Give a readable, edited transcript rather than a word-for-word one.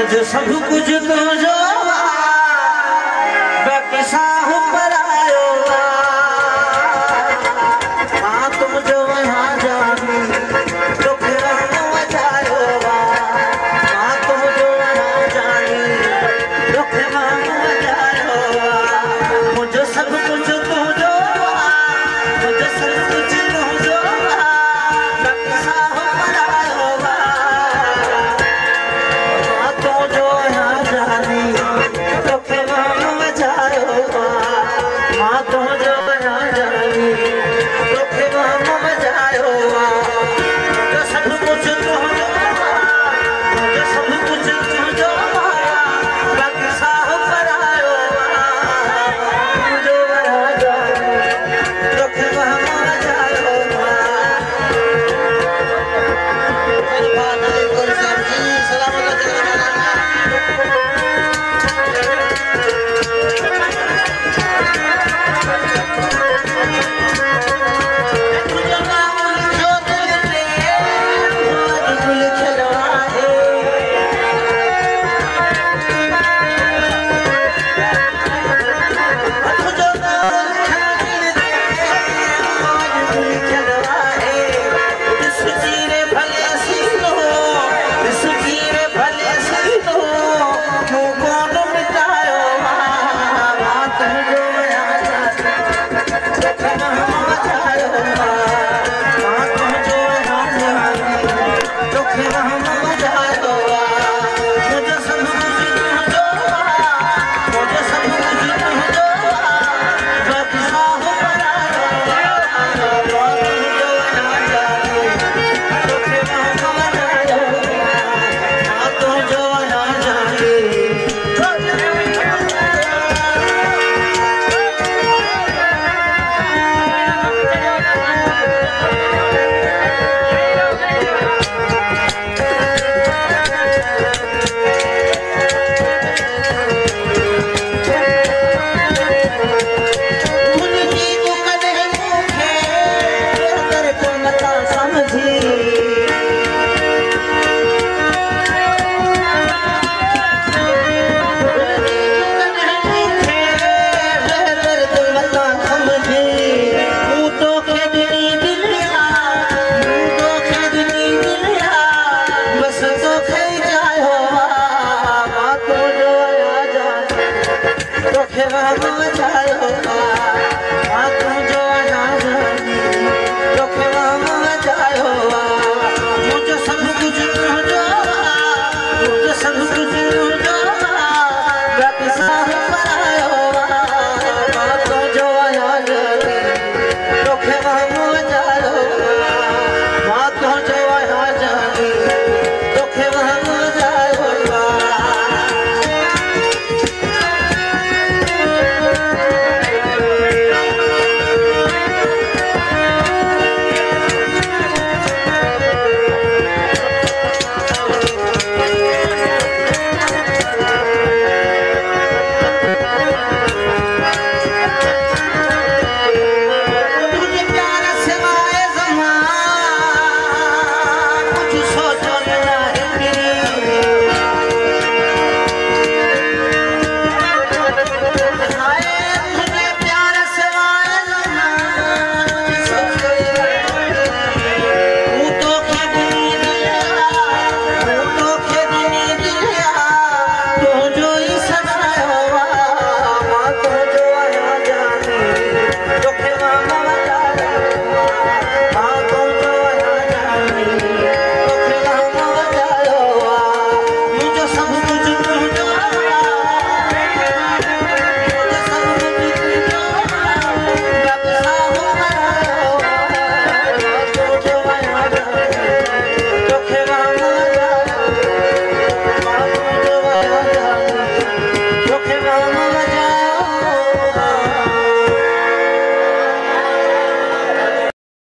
मुझे सब कुछ तो जो बेकसा हूँ पर आयो हाँ तुम जो यहाँ जानी तो फिर हम बचायो हाँ तुम जो यहाँ जानी तो फिर हम बचायो मुझे सब कुछ तो जो मुझे सब कुछ तो जो बेकसा हूँ पर आयो हाँ तुम जो यहाँ जानी तो फिर हम बचायो हाँ तुम जो यहाँ जानी तो फिर हम बचायो मुझे सब कुछ तो जो मुझे सब कुछ तो जो बेकसा हूँ पर आयो मुझे यहाँ जानी तो फिर हम बचायो तो